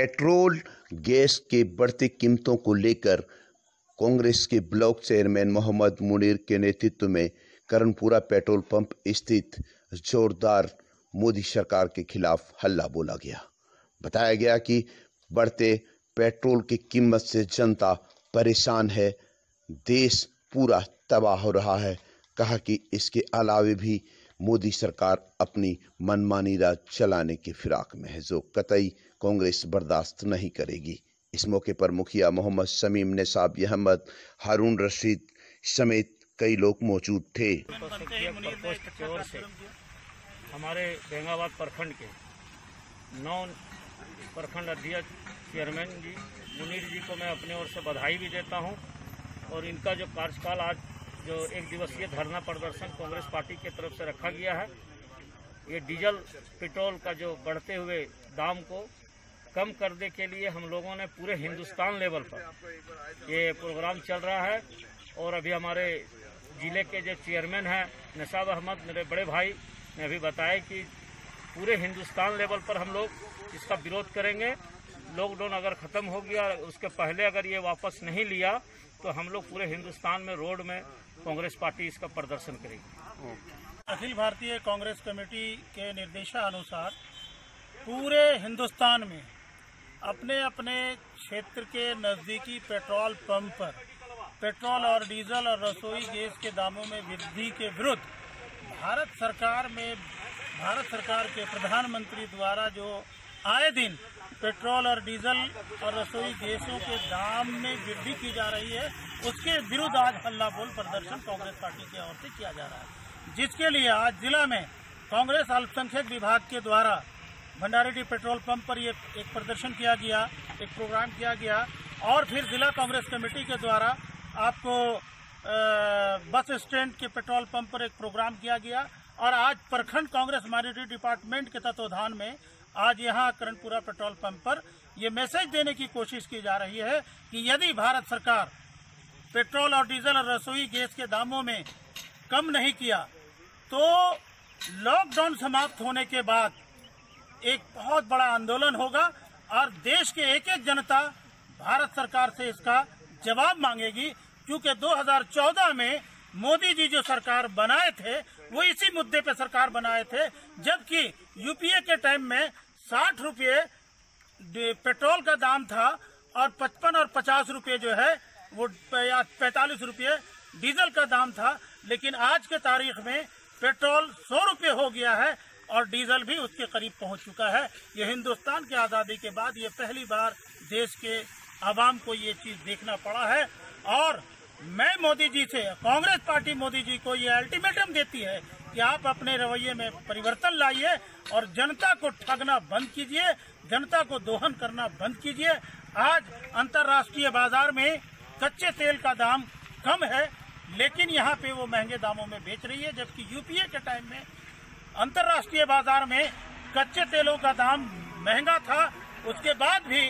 Petrol gas के बढ़ती कीमतों को लेकर कांग्रेस के ब्लॉक चेयरमैन मोहम्मद मुनीर के नेतृत्व में कर्णपुरा पेट्रोल पंप स्थित जोरदार मोदी सरकार के खिलाफ हल्ला बोला गया। बताया गया कि बढ़ते पेट्रोल की कीमत से जनता परेशान है, देश पूरा तबाह हो रहा है। कहा कि इसके अलावे भी मोदी सरकार अपनी मनमानी राज चलाने की फिराक में है, जो कतई कांग्रेस बर्दाश्त नहीं करेगी। इस मौके पर मुखिया मोहम्मद शमीम निसाब अहमद, हारून रशीद समेत कई लोग मौजूद थे। हमारे बेंगाबाद प्रखंड के 9 प्रखंड अध्यक्ष चेयरमैन जी मुनीर जी को मैं अपने ओर से बधाई भी देता हूं। और इनका जो कार्यकाल आज जो 1 दिवसीय धरना प्रदर्शन कांग्रेस पार्टी की तरफ से रखा गया है, ये डीजल पेट्रोल का जो बढ़ते हुए दाम को कम करने के लिए हम लोगों ने पूरे हिंदुस्तान लेवल पर ये प्रोग्राम चल रहा है। और अभी हमारे जिले के जो चेयरमैन हैं निसाब अहमद, मेरे बड़े भाई ने अभी बताया कि पूरे हिंदुस्तान लेवल पर हम लोग इसका विरोध करेंगे। लॉकडाउन अगर ख़त्म हो गया, उसके पहले अगर ये वापस नहीं लिया तो हम लोग पूरे हिंदुस्तान में रोड में कांग्रेस पार्टी इसका प्रदर्शन करेगी। अखिल भारतीय कांग्रेस कमेटी के निर्देशानुसार पूरे हिंदुस्तान में अपने अपने क्षेत्र के नज़दीकी पेट्रोल पंप पर पेट्रोल और डीजल और रसोई गैस के दामों में वृद्धि के विरुद्ध भारत सरकार के प्रधानमंत्री द्वारा जो आए दिन पेट्रोल और डीजल और रसोई गैसों के दाम में वृद्धि की जा रही है, उसके विरुद्ध आज हल्ला बोल प्रदर्शन कांग्रेस पार्टी की ओर से किया जा रहा है। जिसके लिए आज जिला में कांग्रेस अल्पसंख्यक विभाग के द्वारा भंडारेडी पेट्रोल पंप पर एक प्रदर्शन किया गया, एक प्रोग्राम किया गया। और फिर जिला कांग्रेस कमेटी के द्वारा आपको बस स्टैंड के पेट्रोल पंप पर एक प्रोग्राम किया गया। और आज प्रखंड कांग्रेस माइनॉरिटी डिपार्टमेंट के तत्वाधान में आज यहाँ कर्णपुरा पेट्रोल पंप पर ये मैसेज देने की कोशिश की जा रही है कि यदि भारत सरकार पेट्रोल और डीजल और रसोई गैस के दामों में कम नहीं किया तो लॉकडाउन समाप्त होने के बाद एक बहुत बड़ा आंदोलन होगा और देश के एक एक जनता भारत सरकार से इसका जवाब मांगेगी। क्योंकि 2014 में मोदी जी जो सरकार बनाए थे वो इसी मुद्दे पे सरकार बनाए थे, जबकि यूपीए के टाइम में 60 रुपये पेट्रोल का दाम था और 55 और 50 रुपये जो है वो 45 रुपये डीजल का दाम था। लेकिन आज के तारीख में पेट्रोल 100 रुपये हो गया है और डीजल भी उसके करीब पहुंच चुका है। ये हिंदुस्तान की आज़ादी के बाद ये पहली बार देश के आवाम को ये चीज़ देखना पड़ा है। और मैं मोदी जी से, कांग्रेस पार्टी मोदी जी को ये अल्टीमेटम देती है कि आप अपने रवैये में परिवर्तन लाइए और जनता को ठगना बंद कीजिए, जनता को दोहन करना बंद कीजिए। आज अंतर्राष्ट्रीय बाजार में कच्चे तेल का दाम कम है, लेकिन यहाँ पे वो महंगे दामों में बेच रही है, जबकि यूपीए के टाइम में अंतर्राष्ट्रीय बाजार में कच्चे तेलों का दाम महंगा था। उसके बाद भी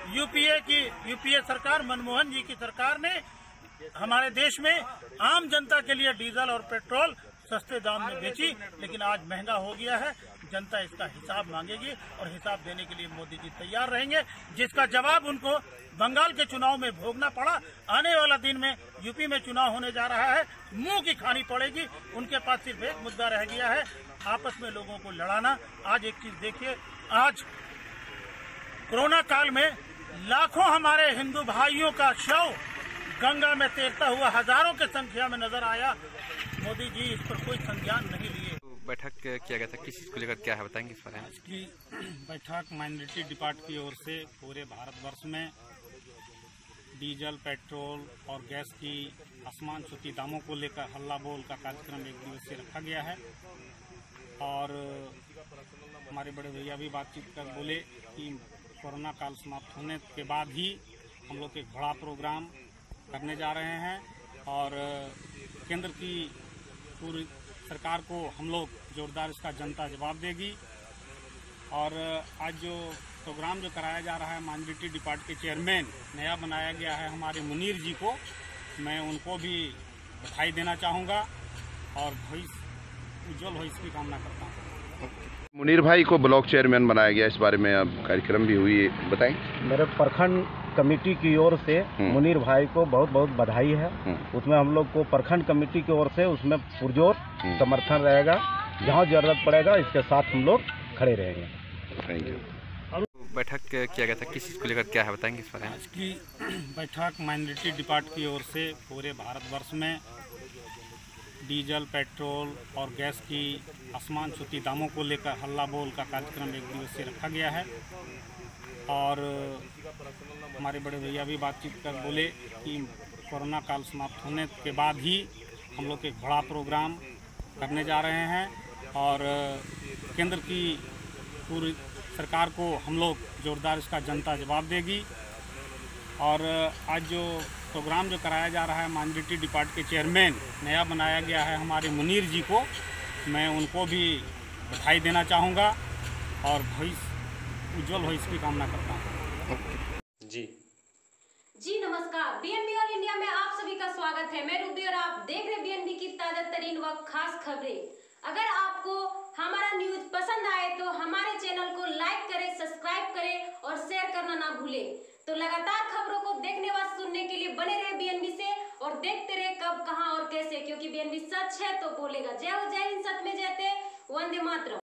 यूपीए सरकार, मनमोहन जी की सरकार ने हमारे देश में आम जनता के लिए डीजल और पेट्रोल सस्ते दाम में बेची। लेकिन आज महंगा हो गया है, जनता इसका हिसाब मांगेगी और हिसाब देने के लिए मोदी जी तैयार रहेंगे, जिसका जवाब उनको बंगाल के चुनाव में भोगना पड़ा। आने वाला दिन में यूपी में चुनाव होने जा रहा है, मुंह की खानी पड़ेगी। उनके पास सिर्फ एक मुद्दा रह गया है, आपस में लोगों को लड़ाना। आज एक चीज देखिए, आज कोरोना काल में लाखों हमारे हिंदू भाइयों का शव गंगा में तैरता हुआ हजारों की संख्या में नजर आया। मोदी जी इस पर कोई संज्ञान नहीं लिए। बैठक किया गया था, किस चीज को लेकर क्या है बताएंगे इस बारे में? की बैठक माइनॉरिटी डिपार्टमेंट की ओर से पूरे भारतवर्ष में डीजल, पेट्रोल और गैस की आसमान छूती दामों को लेकर हल्ला बोल का कार्यक्रम 1 दिवसीय रखा गया है। और हमारे बड़े भैया भी बातचीत कर बोले कि कोरोना काल समाप्त होने के बाद ही हम लोग एक बड़ा प्रोग्राम करने जा रहे हैं और केंद्र की पूरी सरकार को हम लोग जोरदार इसका जनता जवाब देगी। और आज जो प्रोग्राम जो कराया जा रहा है माइनॉरिटी डिपार्टमेंट के चेयरमैन नया बनाया गया है हमारे मुनीर जी को, मैं उनको भी बधाई देना चाहूँगा और भविष्य उज्जवल हो इसकी कामना करता हूँ। मुनीर भाई को ब्लॉक चेयरमैन बनाया गया, इस बारे में अब कार्यक्रम भी हुई, बताएं। मेरे प्रखंड कमेटी की ओर से मुनीर भाई को बहुत बहुत बधाई है। उसमें हम लोग को प्रखंड कमेटी की ओर से उसमें पुरजोर समर्थन रहेगा। जहां जरूरत पड़ेगा इसके साथ हम लोग खड़े रहेंगे। Thank you. बैठक किया गया था, किस चीज़ को लेकर क्या है बताएंगे इस बारे में? आज की बैठक माइनॉरिटी डिपार्ट की ओर से पूरे भारतवर्ष में डीजल, पेट्रोल और गैस की आसमान छूती दामों को लेकर हल्ला बोल का कार्यक्रम एक दिवसीय रखा गया है। और हमारे बड़े भैया भी बातचीत कर बोले कि कोरोना काल समाप्त होने के बाद ही हम लोग एक बड़ा प्रोग्राम करने जा रहे हैं और केंद्र की पूरी सरकार को हम लोग जोरदार इसका जनता जवाब देगी। और आज जो प्रोग्राम जो कराया जा रहा है माइनॉरिटी डिपार्ट के चेयरमैन नया बनाया गया है हमारे मुनीर जी को, मैं उनको भी बधाई देना चाहूँगा और भविष्य उज्जवल हो इसकी कामना करता हूँ। जी नमस्कार, बीएनबी ऑल इंडिया में आप सभी का स्वागत है। मैं रूबी और आप देख रहे बीएनबी की ताजा तरीन व खास खबरें। अगर आपको हमारा न्यूज पसंद आए तो हमारे चैनल को लाइक करें, सब्सक्राइब करें और शेयर करना ना भूलें। तो लगातार खबरों को देखने व सुनने के लिए बने रहे बीएनबी से और देखते रहे कब, कहां और कैसे, क्योंकि बीएनबी सच है तो बोलेगा। जय हो, जय हिंद, सत्य में जयते, वंदे मातरम।